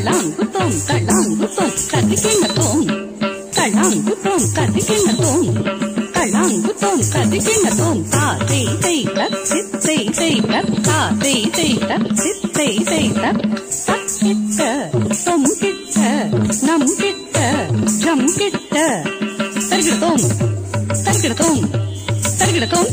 கலாங்குத்தோம் கதிக்கிணத்தோம் கலாங்குத்தோம் கதிக்கிணத்தோம் கலாங்குத்தோம் கதிக்கிணத்தோம் தாதை தைத சித்தை தைத தாதை தைத சித்தை தைத தக்கிட்ட தொம் கிட்ட நம் கிட்ட ஜம் கிட்ட தருகிடத்தோம் தருகிடத்தோம் தருகிடத்தோம்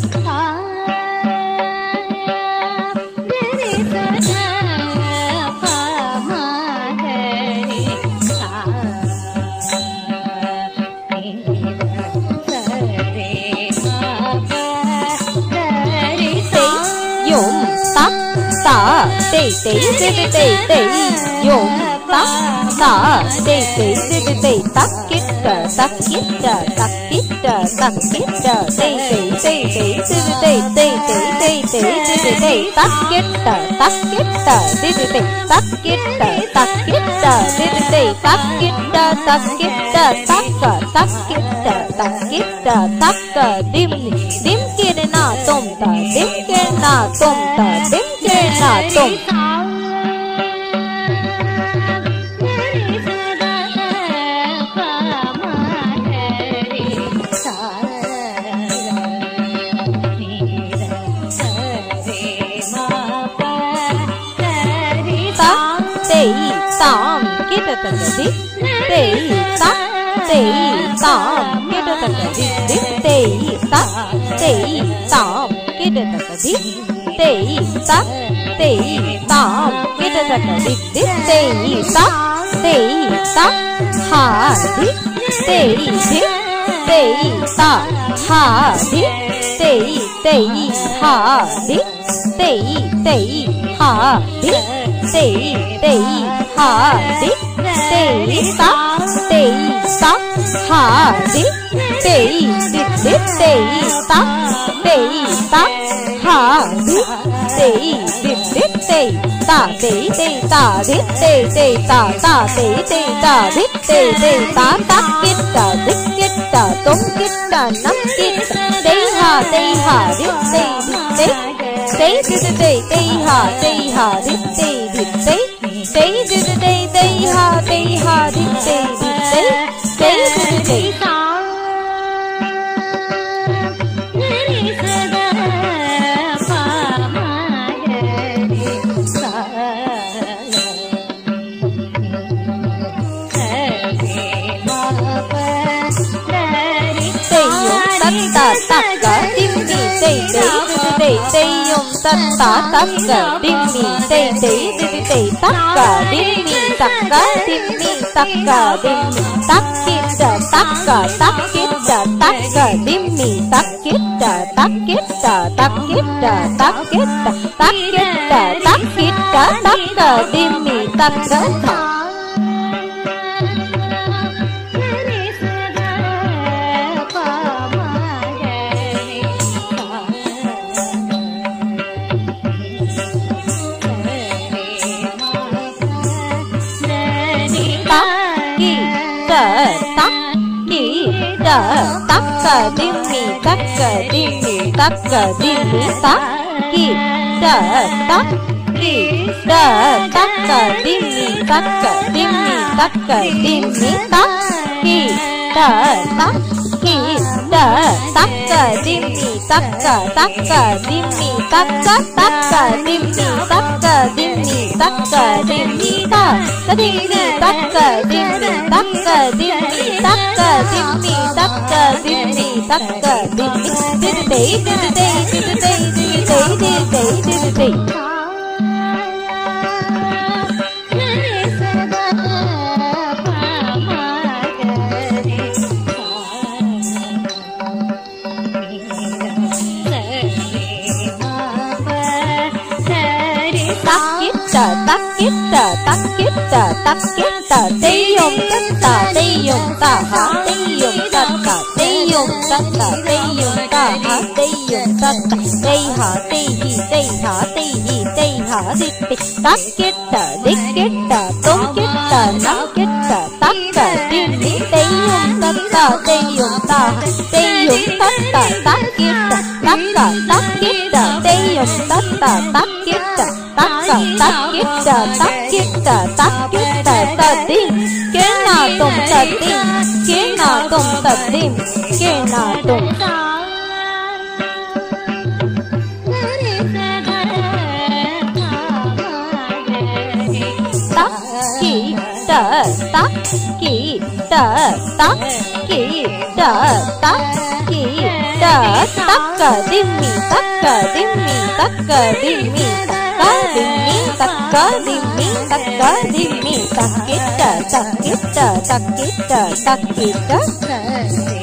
tây tây tây tây tây yom ta ta tây tây tây tây tắc kít tắc kít tắc kít tắc kít tây tây tây tây tây tây tây tây tây tây tây tắc kít tắc kít tây tây tây tắc kít tắc kít tây tây tây tắc kít tắc kít tắc kít tắc kít tắc dim dim kia na tom ta dim kia na tom ta dim kia na tom tam kita tadi tei tak tei tam kita tadi tei tak tei tam kita tadi tei tak tei tam kita tadi tei tak ha di tei tak ha di tei ha di tei ha di tei ha di tei tak ha di tei tak ha di tei ta tei ta di tei ta tei ta di tei ta tak kít tom kít nam kít tei ha di tei ha di tei ha di tei ta tak ga dim mi tei yom ta tak ga dim mi tei tak ga dim mi tak ga dim mi tak ga dim mi tak kít tak ga dim mi tak kít ga dim mi tak ga tắc dim mi tắc dim mi tắc dim mi tắc ki tắc ki tắc dim mi tắc dim mi tắc dim mi tắc ki tắc ki tắc dim mi tắc dim mi tắc dim mi tắc dim mi tắc dim mi tắc dim mi tắc dim mi tắc dim mi tắc dim mi tắc dim mi tắc dim mi tắc kít tei yom ta ha tei yom ta tei yom ta ha tei yom ta tei ha tei ha di tắc kít tom kít nam kít tắc dim mi tei yom ta tei yom ta tắc kít tei yom ta tắc kít dim ke na tum ta dim ke na tum ta dim ke na tum tak ki ta tak ki ta tak ki ta tak ki ta tak ka dim mi tak ka dim mi tak ka dim mi tak ka dim mi tak ka dim mi tak ka dim mi tak kita tak kita tak kita tak kita